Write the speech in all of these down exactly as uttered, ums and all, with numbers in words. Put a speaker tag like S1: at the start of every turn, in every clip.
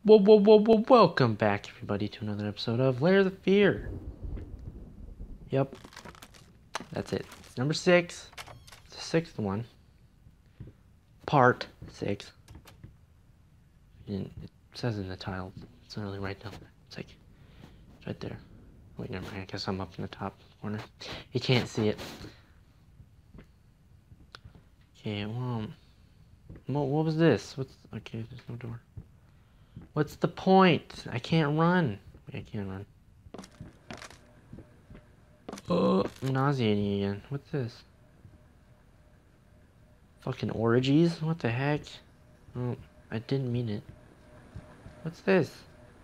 S1: Whoa, whoa, whoa, whoa, welcome back, everybody, to another episode of Layers of Fear. Yep, that's it. It's number six. It's the sixth one. Part six. And it says in the title. It's not really right down there. It's like, it's right there. Wait, never mind. I guess I'm up in the top corner. You can't see it. Okay, well, what, what was this? What's, okay, there's no door. What's the point? I can't run. Wait, I can't run. Oh, I'm nauseating again. What's this? Fucking orgies? What the heck? Oh, I didn't mean it. What's this?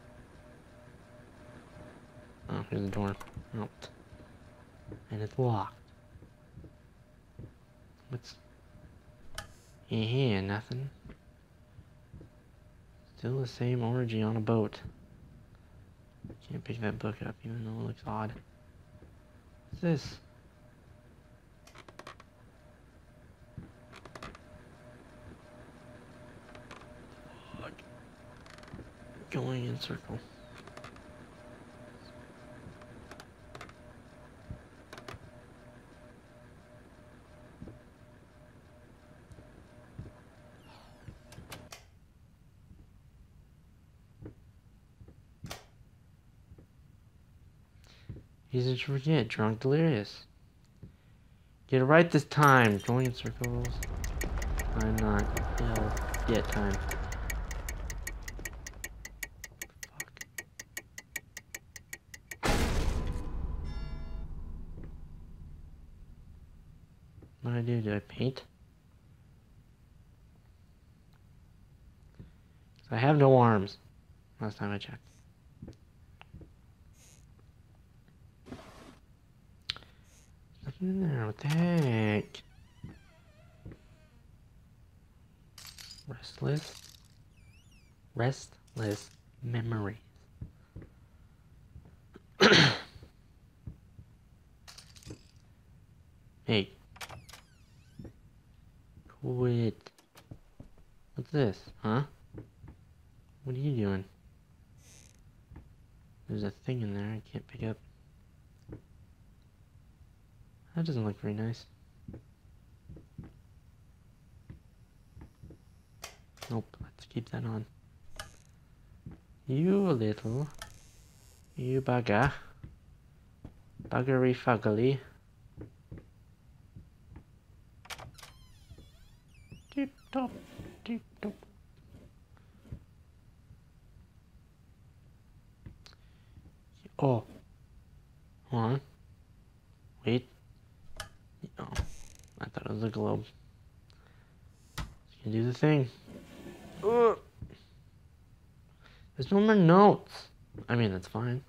S1: Oh, here's the door. Oh. And it's locked. What's... Yeah, nothing. Still the same orgy on a boat. Can't pick that book up even though it looks odd. What's this? Fuck. Going in circle. Easy to forget, drunk delirious. Get it right this time. Going in circles. I'm not ill yet time. Fuck. What did I do? Did I paint? I have no arms. Last time I checked. Nothing in there. What the heck? Restless. Restless memories. Hey. Quit. What's this? Huh? What are you doing? There's a thing in there I can't pick up. That doesn't look very nice. Nope, let's keep that on. You little... You bugger. Buggery fuggly. Tip top, tip top. Oh. Hold on. Wait. Oh. I thought it was a globe. You can do the thing. Ugh. There's no more notes. I mean, that's fine.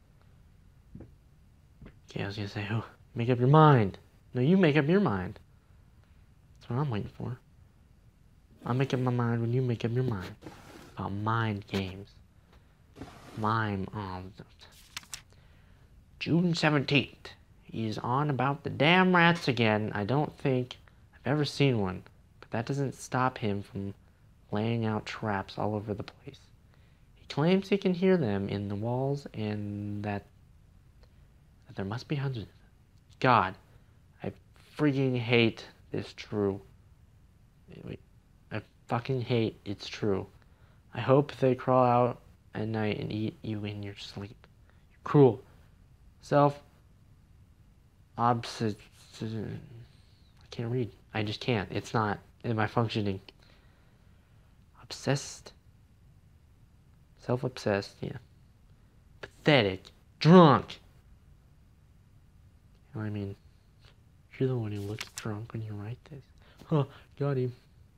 S1: Okay, I was gonna say, oh, make up your mind. No, you make up your mind. That's what I'm waiting for. I'll make up my mind when you make up your mind. About mind games. Mime on June seventeenth. He's on about the damn rats again. I don't think I've ever seen one. But that doesn't stop him from laying out traps all over the place. He claims he can hear them in the walls and that, that there must be hundreds of them. God, I freaking hate this true. Wait, I fucking hate it's true. I hope they crawl out at night and eat you in your sleep. You're cruel. Self obsessed. I can't read. I just can't. It's not in my functioning. Obsessed. Self-obsessed, yeah. Pathetic. Drunk. I mean, you're the one who looks drunk when you write this. Huh, got him.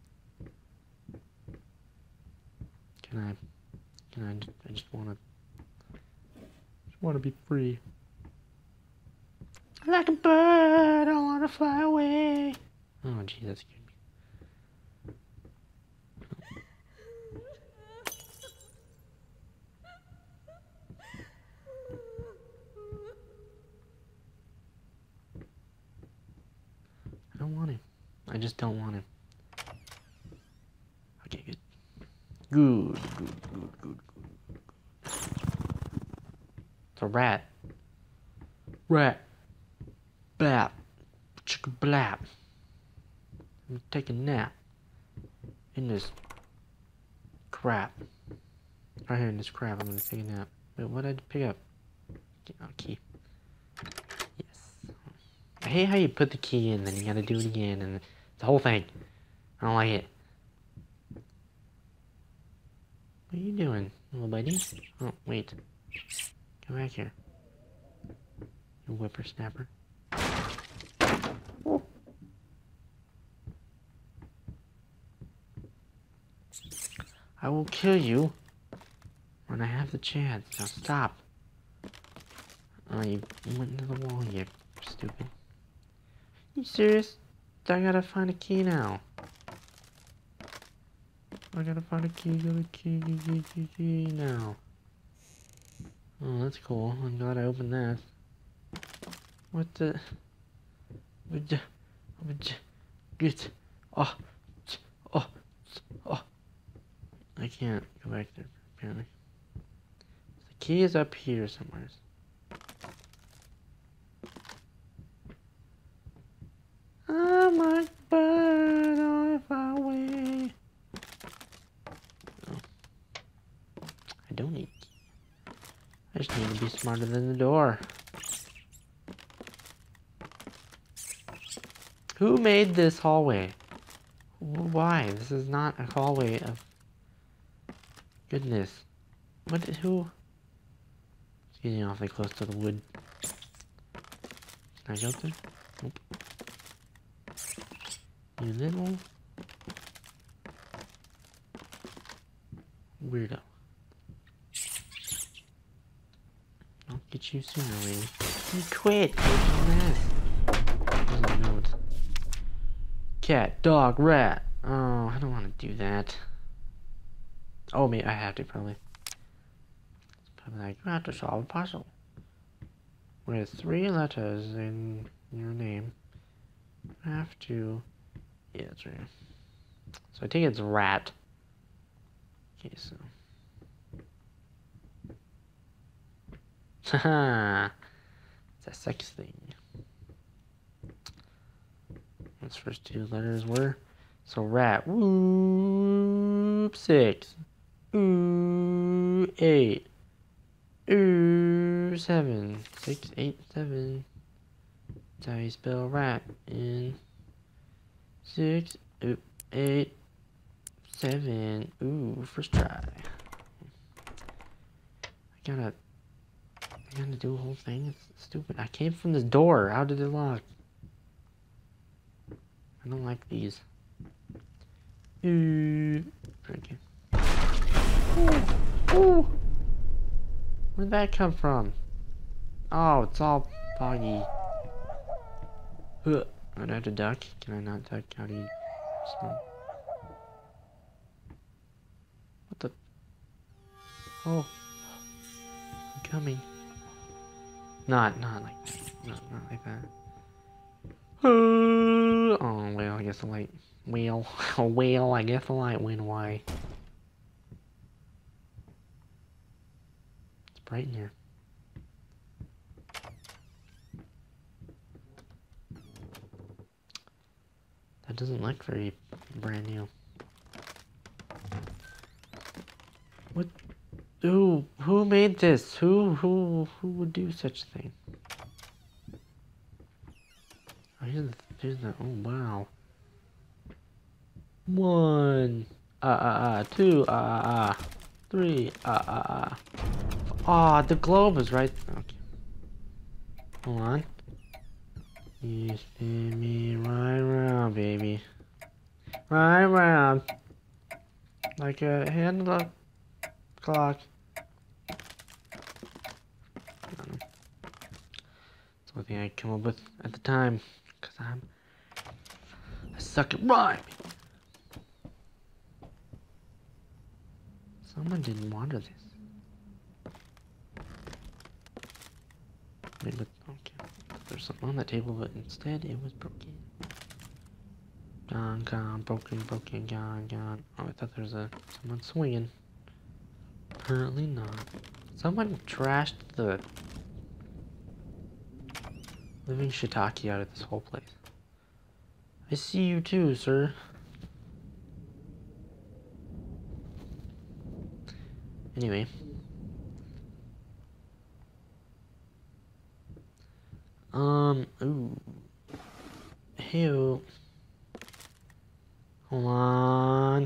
S1: Can I, can I, I just wanna, just wanna be free. Like a bird, I wanna fly away. Oh, gee, that's good. I don't want him. I just don't want him. Okay, good. Good, good, good, good, good. It's a rat. Rat. Blap. Chicka blap. I'm gonna take a nap. In this crap. Right here in this crap, I'm gonna take a nap. Wait, what did I pick up? Oh, key. Yes. I hate how you put the key in, then you gotta do it again, and the whole thing. I don't like it. What are you doing, little buddy? Oh, wait. Come back here. You whippersnapper. Oh. I will kill you when I have the chance. Now stop. Oh, you went into the wall, you stupid. You serious? I gotta find a key now. I gotta find a key, got a key, key, key, key, key now. Oh, that's cool. I'm glad I opened that. What the? What the? Get. Oh. Oh. Oh. I can't go back there, apparently. The key is up here somewhere. I'm like a bird on a highway. Oh. I don't need a key. I just need to be smarter than the door. Who made this hallway? Why? This is not a hallway of goodness. What? Who? It's getting awfully close to the wood. Can I go up there? Nope. You little weirdo. I'll get you sooner, lady. You quit! There's a note. Cat, dog, rat. Oh, I don't want to do that. Oh, maybe I have to, probably. It's probably like, you have to solve a puzzle. With three letters in your name. You have to... Yeah, that's right. So I think it's rat. Okay, so... Haha! It's a sex thing. Those first two letters were... So rat. Whoop, six. Ooh, eight. Ooh, seven. Six, eight, seven. That's how you spell rat in... Six, ooh, eight, seven. Ooh, first try. I gotta, I gotta do a whole thing. It's stupid. I came from this door. How did it lock? I don't like these. Ooh, okay. Ooh, ooh. Where'd that come from? Oh, it's all foggy. Huh. I'd have to duck. Can I not duck? How do you smell? What the? Oh. I'm coming. Not, not like that. Not, not like that. Oh, well, I guess the light. Whale. A whale, I guess the light went away. It's bright in here. That doesn't look very brand new. What? Who? Who made this? Who? Who? Who would do such a thing? Oh, here's the. Here's the. Oh wow. One. Ah ah ah. Two. Ah ah ah. Three. Ah ah ah. Ah, the globe is right. Okay. Hold on. You spin me right around, baby. Right around. Like a hand of the clock. That's one thing I came up with at the time. Because I'm... I suck at rhyme. Someone didn't water this. Maybe, okay. There's something on that table, but instead it was broken. Gone, gone, broken, broken, gone, gone. Oh, I thought there was a someone swinging. Apparently not. Someone trashed the living shiitake out of this whole place. I see you too, sir. Anyway. Um, ooh. Ew. Hold on.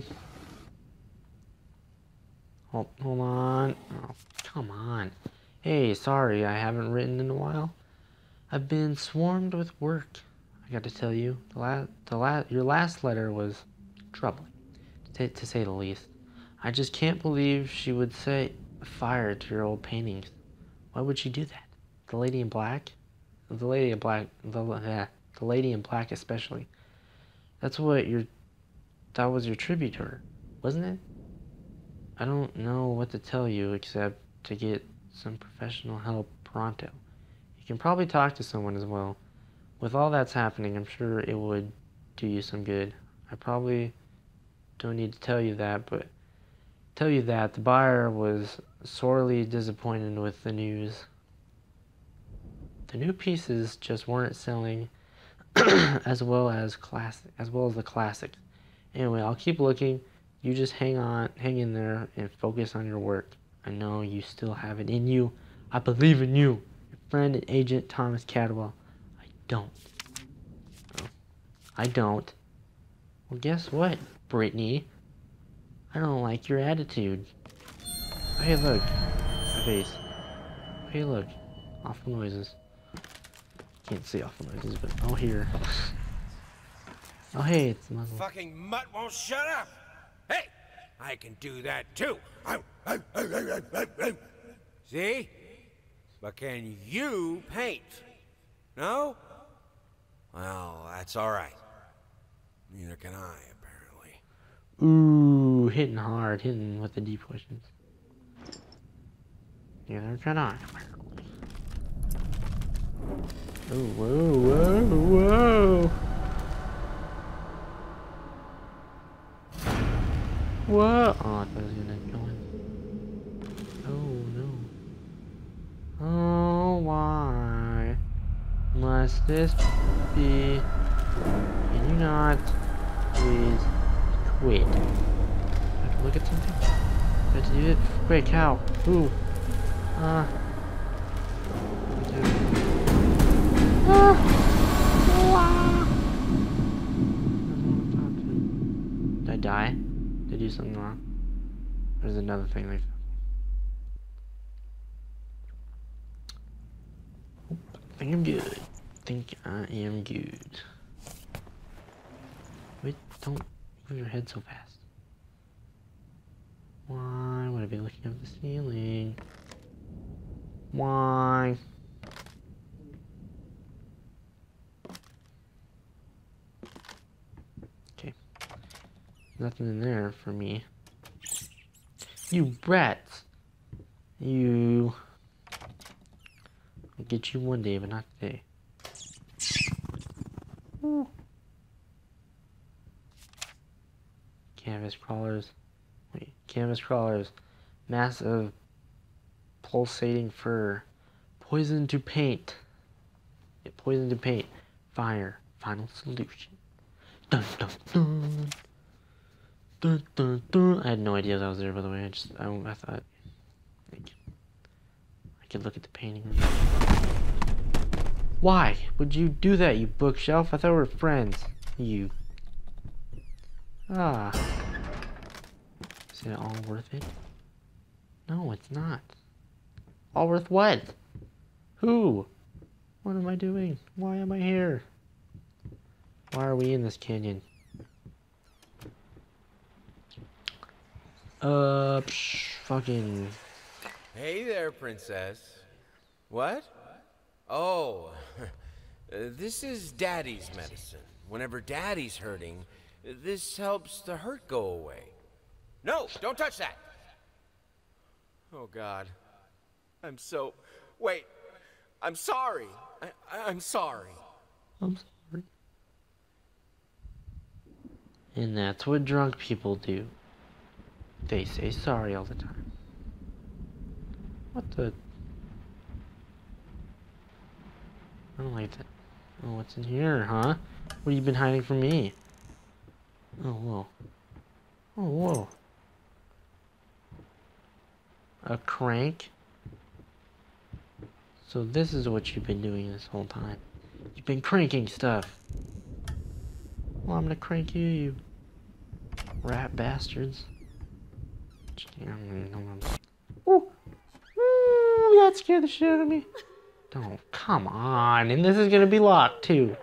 S1: Hold, hold on. Oh, come on. Hey, sorry, I haven't written in a while. I've been swarmed with work. I got to tell you, the la the la your last letter was troubling, to, to say the least. I just can't believe she would say fire to your old paintings. Why would she do that? The Lady in Black? The Lady in Black, the, uh, the Lady in Black especially. That's what your, that was your tribute to her, wasn't it? I don't know what to tell you except to get some professional help pronto. You can probably talk to someone as well. With all that's happening, I'm sure it would do you some good. I probably don't need to tell you that, but tell you that the buyer was sorely disappointed with the news. The new pieces just weren't selling as well as classic, as well as the classics. Anyway, I'll keep looking. You just hang on, hang in there, and focus on your work. I know you still have it in you. I believe in you. Your friend and agent Thomas Cadwell. I don't. Oh, I don't. Well, guess what, Brittany? I don't like your attitude. Hey, look. My face. Hey, look. Awful noises. Can't see awful noises, but oh, here. Oh, hey, it's the muzzle.
S2: Fucking mutt won't shut up. Hey, I can do that too. See? But can you paint? No? Well, that's all right. Neither can I, apparently.
S1: Ooh, hitting hard, hitting with the deep questions. Neither can I. Oh, whoa, whoa, whoa. What? Oh, I thought it was gonna go in. Oh, no. Oh, why must this be? Can you not please quit? I have to look at something? I have to do it? Quick, how? Ooh. Uh. Ah. Wow. Did I die? Did I do something wrong? There's another thing they found. I think I'm good. I think I am good. Wait, don't move your head so fast. Why would I be looking up the ceiling? Why? Okay. Nothing in there for me. You brats! You... I'll get you one day, but not today. Ooh. Canvas crawlers. Wait, canvas crawlers. Massive pulsating fur. Poison to paint. Yeah, poison to paint. Fire. Final solution. Dun dun dun. Dun dun dun. I had no idea that was there, by the way. I just, I, I thought, like, I could look at the painting. Why would you do that, you bookshelf? I thought we were friends. You. Ah. Is it all worth it? No, it's not. All worth what? Who? What am I doing? Why am I here? Why are we in this canyon? Uh, psh, fucking.
S2: Hey there, princess. What? Oh, this is Daddy's medicine. Whenever Daddy's hurting, this helps the hurt go away. No, don't touch that. Oh, God. I'm so... Wait. I'm sorry. I, I'm sorry.
S1: I'm sorry. And that's what drunk people do. They say sorry all the time. What the? I don't like that. Oh, what's in here, huh? What have you been hiding from me? Oh, whoa. Oh, whoa. A crank? So this is what you've been doing this whole time. You've been cranking stuff. Well, I'm gonna crank you, you rat bastards. Ooh. Ooh, that scared the shit out of me. Don't, come on. And this is gonna be locked too.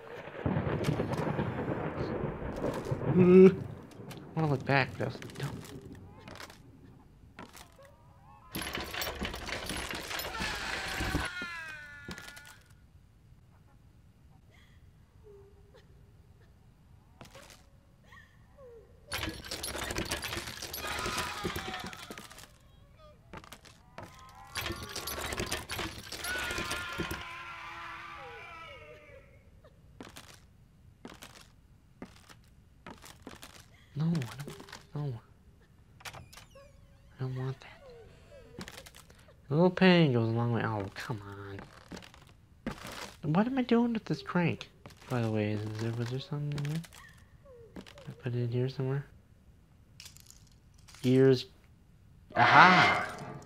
S1: Uh, I wanna look back, but I was like, don't. No, I don't, no. I don't want that. A little pain goes a long way. Oh, come on. What am I doing with this crank? By the way, is there, was there something in here? I put it in here somewhere? Gears. Aha!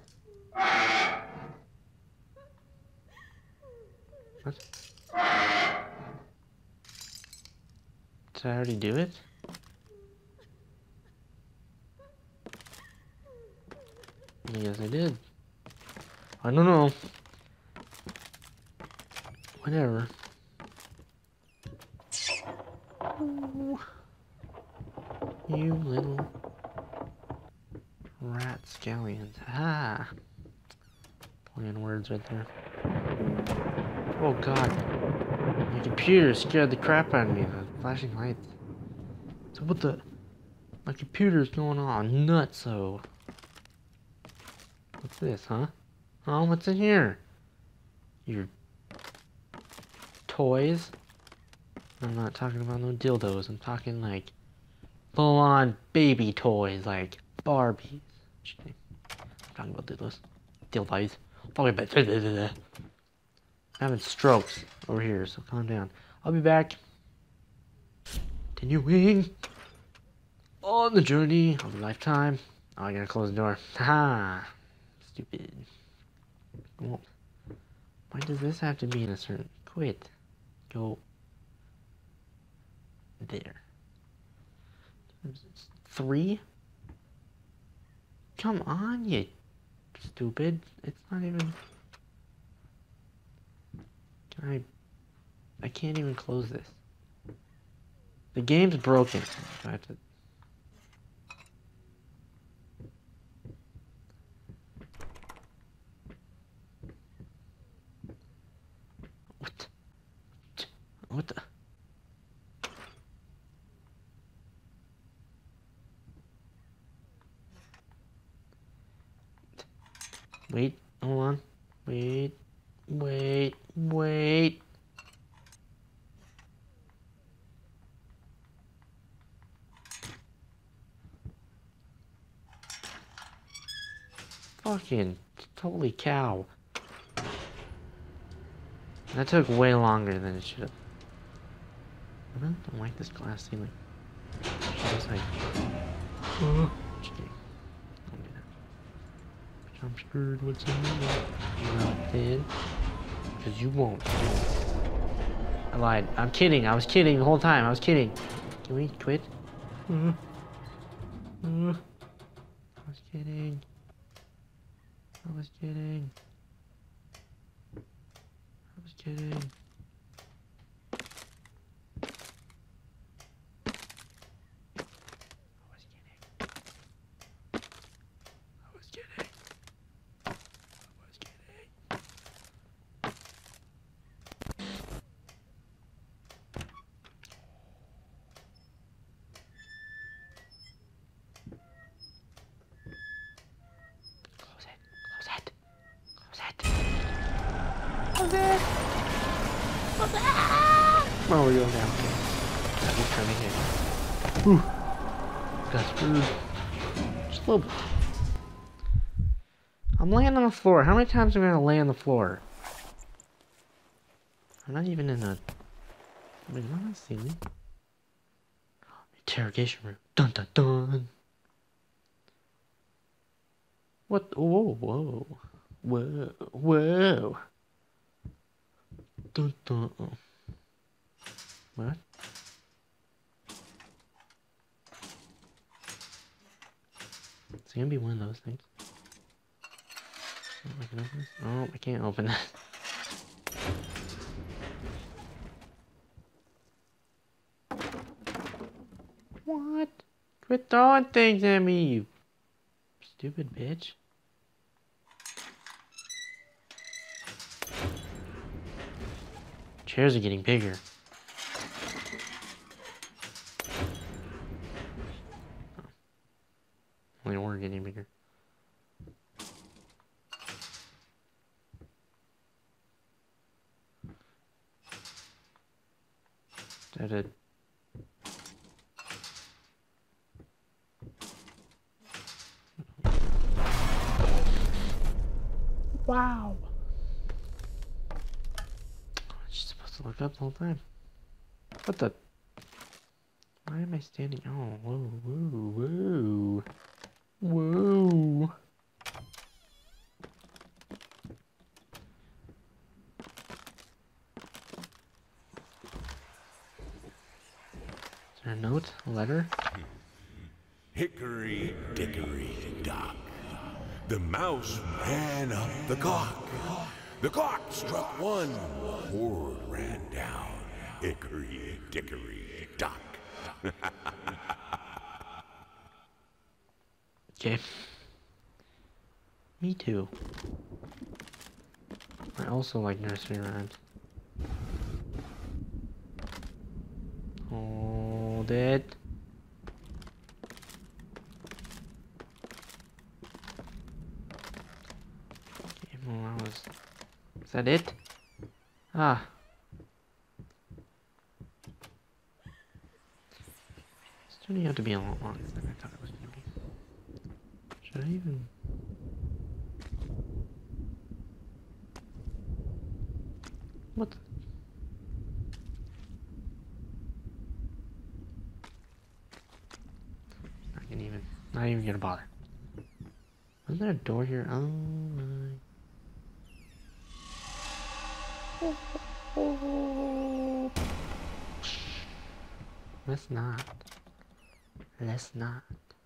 S1: What? Did I already do it? Yes, I did. I don't know. Whatever. Ooh. You little rat scallions. Ha! Playing words right there. Oh god. My computer scared the crap out of me. The flashing lights. So what the? My computer's going on nutso. What's this, huh? Oh, what's in here? Your toys? I'm not talking about no dildos. I'm talking like full-on baby toys, like Barbies. I'm talking about dildos. Dildos. I'm talking about. I'm having strokes over here, so calm down. I'll be back. Continuing on the journey of a lifetime. Oh, I gotta close the door. Haha. Stupid. Well, why does this have to be in a certain... Quit. Go... there. Three? Come on, you stupid. It's not even... Can I... I can't even close this. The game's broken. I have to... What? What the? Wait, hold on. Wait, wait, wait. Fucking, holy cow. That took way longer than it should have. I really don't like this glass ceiling. I was like, oh, just kidding. Don't do that. I'm scared what's in there. You know it did. Because you won't. I lied. I'm kidding. I was kidding the whole time. I was kidding. Can we quit? Uh, uh, I was kidding. I was kidding. I was kidding. I was kidding. I was kidding. I was kidding. Close it. Close it. Close it. Close it. Close it. Oh, we're going down. He's coming in. Whew. Got screwed. Just a little bit. I'm laying on the floor. How many times am I gonna lay on the floor? I'm not even in a... Wait, am I not seeing? Interrogation room. Dun dun dun. What? Whoa, whoa. Whoa, whoa. Dun dun. What? It's gonna be one of those things. Oh, I can open this? Oh, I can't open this. What? Quit throwing things at me, you stupid bitch. Chairs are getting bigger. Oh. Only we're getting bigger. That it. Wow. She's supposed to look up the whole time. What the? Why am I standing? Oh, whoa, whoa, whoa. Whoa. Is there a note? A letter?
S2: Hickory dickory dock. The mouse ran up the clock. The clock struck one. Word ran down. Hickory dickory dock.
S1: Okay. Me too. I also like nursery rhymes. Hold it. Okay, well, that was... Is that it? Ah. It's turning out to be a lot longer than I thought it was going to be. Should I even... What the... Not gonna even... Not even gonna bother. Wasn't there a door here? Oh my... Oh. Let's not. Let's not.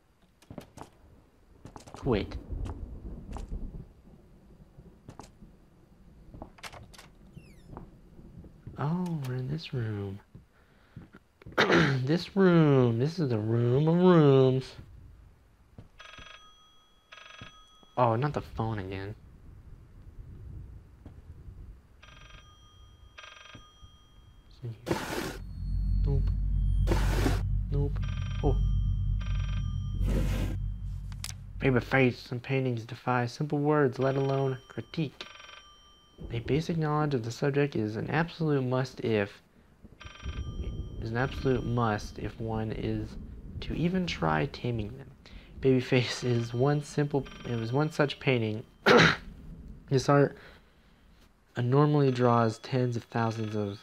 S1: Wait. Oh, we're in this room. This room. This is the room of rooms. Oh, not the phone again. Nope. Nope. Oh. Paper face and paintings defy simple words, let alone critique. A basic knowledge of the subject is an absolute must if is an absolute must if one is to even try taming them. Babyface is one simple it was one such painting. This art normally draws tens of thousands of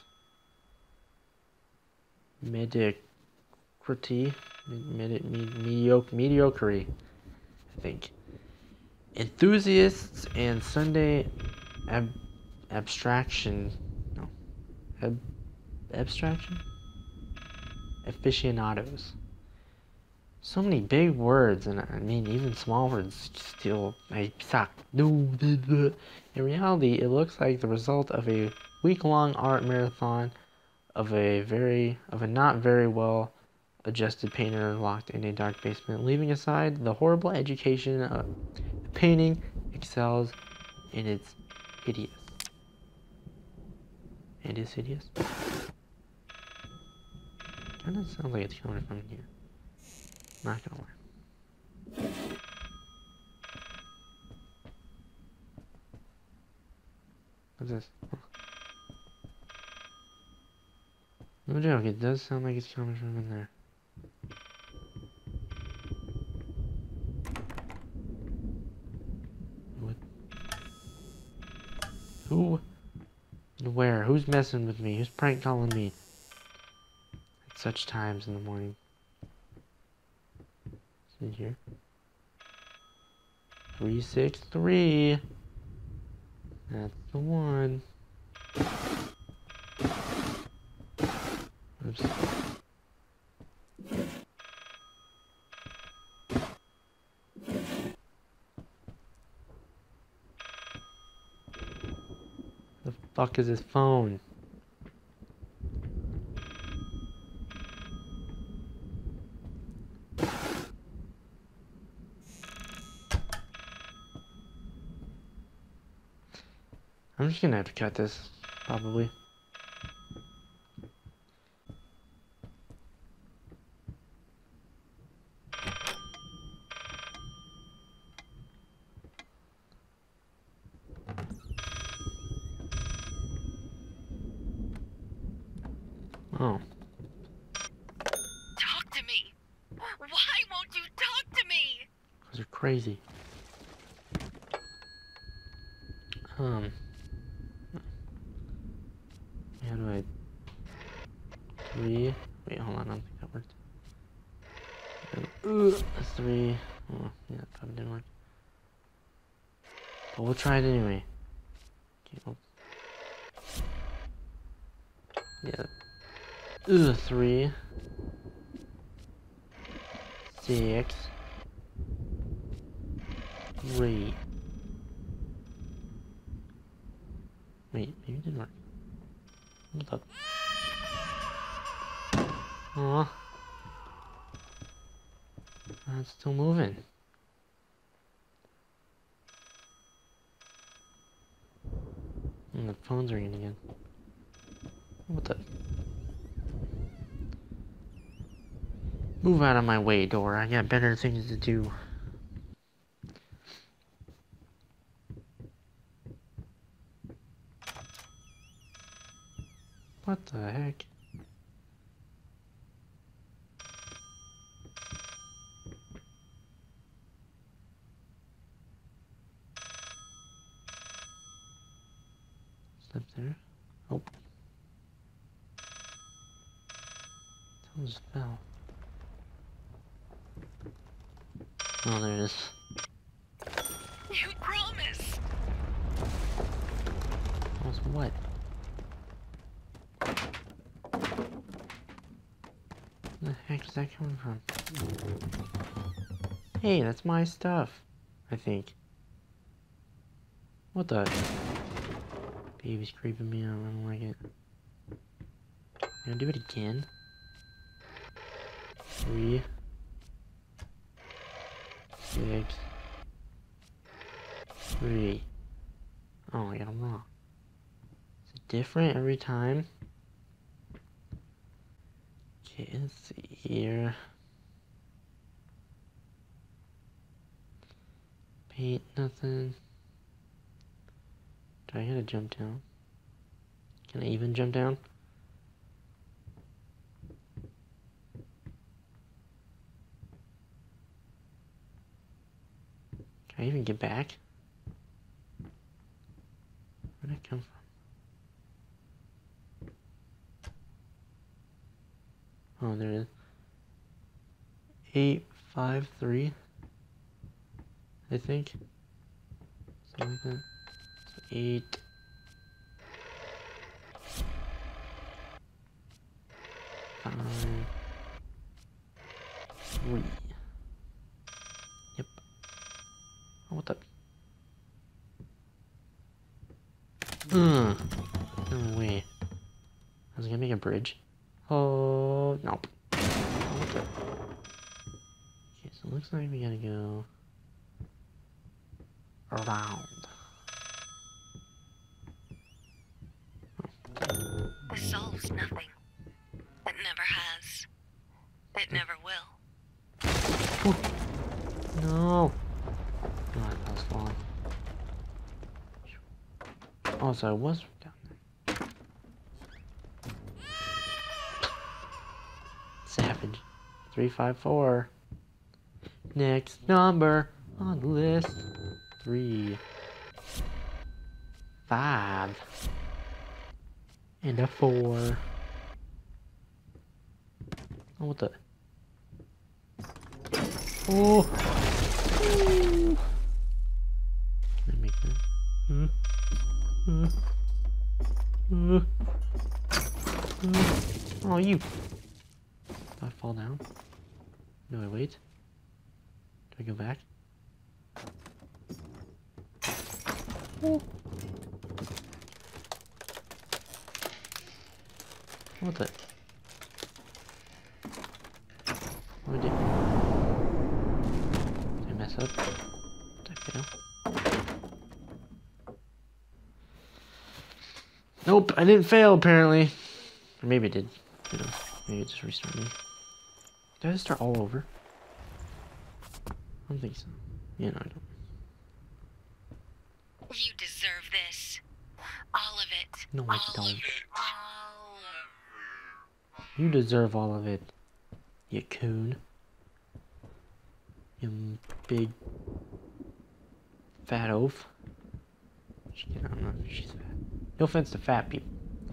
S1: mediocrity, medi med mediocre, mediocrity, I think. Enthusiasts and Sunday ab abstraction, no, ab abstraction, aficionados. So many big words, and I mean even small words still I suck. In reality, it looks like the result of a week-long art marathon of a very of a not very well adjusted painter locked in a dark basement. Leaving aside the horrible education, uh, the painting excels in its hideous. It is hideous. Kind of sounds like it's coming from here. Not gonna lie. What's this? No joke, it does sound like it's coming from in there. Who's messing with me? Who's prank calling me? At such times in the morning. What's in here? three six three. That's the one. Oops. The fuck is this phone? I'm just gonna have to cut this, probably. Oh.
S3: Talk to me! Why won't you talk to me?
S1: Because you're crazy. Um. How do I... Three... Wait, hold on, I don't think that worked. Uh, that's three... Oh, yeah, that probably didn't work. But we'll try it anyway. Okay, well... Yeah. Ugh, three... Six... Three... Wait, maybe it didn't work. Hold up. Aw. Oh, it's still moving. And the phone's ringing again. What the? Move out of my way, door. I got better things to do. What the heck? Step there. Oh. Someone just fell. Oh, there it is.
S3: You promise.
S1: Promise what? Where the heck is that coming from? Hey, that's my stuff, I think. What the? Baby's creeping me out, I don't like it. Gonna do it again? Three. Six. Three. Oh, I got them wrong. Is it different every time? Okay, let's see here. Paint, nothing. Do I gotta jump down? Can I even jump down? Can I even get back? Where'd I come from? Oh, there it is. Eight, five, three. I think. Something like that. So eight. Five. Three. Yep. Oh, what the? Ugh. No way. I was gonna make a bridge. Oh, no. Oh, what the? Okay, so it looks like we gotta go around.
S3: This solves nothing. It never has. It never will.
S1: Oh. No. God, that was falling. Oh, so I was down there. Savage. Three, five, four. Next number on the list. Three. Five. And a four. Oh, what the? Oh! Ooh. Can I make that? Uh, uh, uh, uh. Oh, you! Do I fall down? Do I wait? Do I go back? Oh. What the? What did I do? Did I mess up? Did I fail? Nope, I didn't fail apparently. Or maybe I did. You know, maybe it just restarted me. Did I just start all over? I don't think so. Yeah, no, I don't.
S3: You deserve this. All of it.
S1: No, I
S3: all
S1: don't.
S3: Of it. All of
S1: You deserve all of it, you coon. You big fat oaf. She, I don't know if she's fat. No offense to fat people.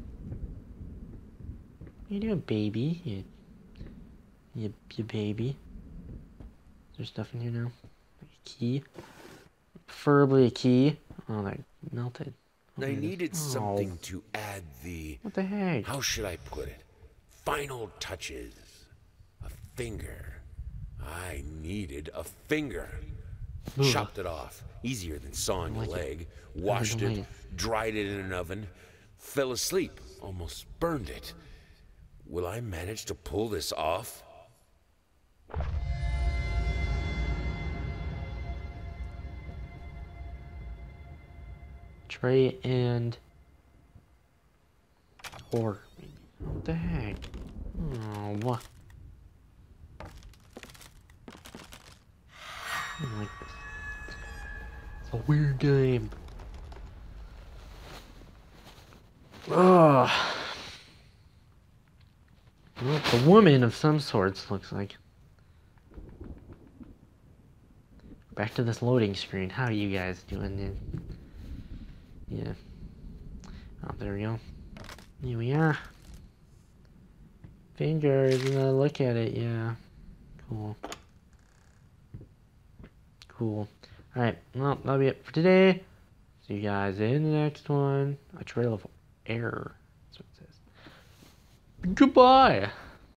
S1: What are you doing, baby? You, you, you baby. Is there stuff in here now? Like a key? Preferably a key. Oh, that melted.
S2: I
S1: Okay,
S2: needed
S1: this-
S2: something
S1: oh,
S2: to add the,
S1: what the heck?
S2: how should I put it, final touches. A finger. I needed a finger.
S1: Ugh.
S2: Chopped it off. Easier than sawing a
S1: like it.
S2: leg. Washed
S1: don't
S2: it,
S1: like
S2: dried it in an oven, fell asleep, almost burned it. Will I manage to pull this off?
S1: Trey and or what the heck? Oh, what? I don't like this. It's a weird game. Ugh. Well, it's a woman of some sorts, looks like. Back to this loading screen. How are you guys doing then? Yeah. Oh, there we go. Here we are. Fingers, uh, look at it, yeah. Cool. Cool. Alright, well, that'll be it for today. See you guys in the next one. A trail of error. That's what it says. Goodbye!